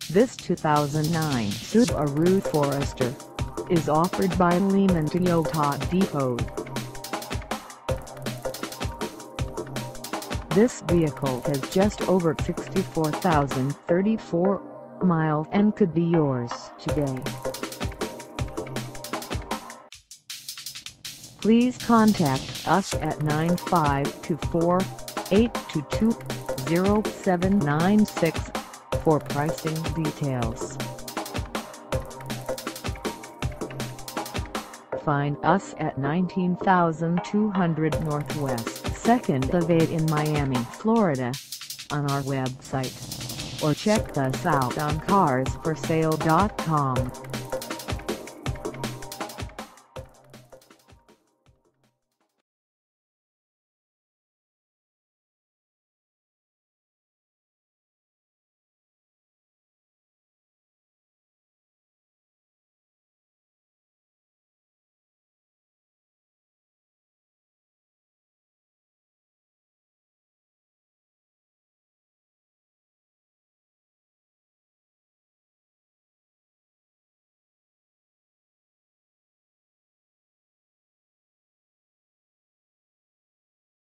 This 2009 Subaru Forester is offered by Lehman Toyota Depot. This vehicle has just over 64,034 miles and could be yours today. Please contact us at 952-4-822-0796 for pricing details. Find us at 19,200 Northwest 2nd Ave in Miami, Florida, on our website, or check us out on carsforsale.com.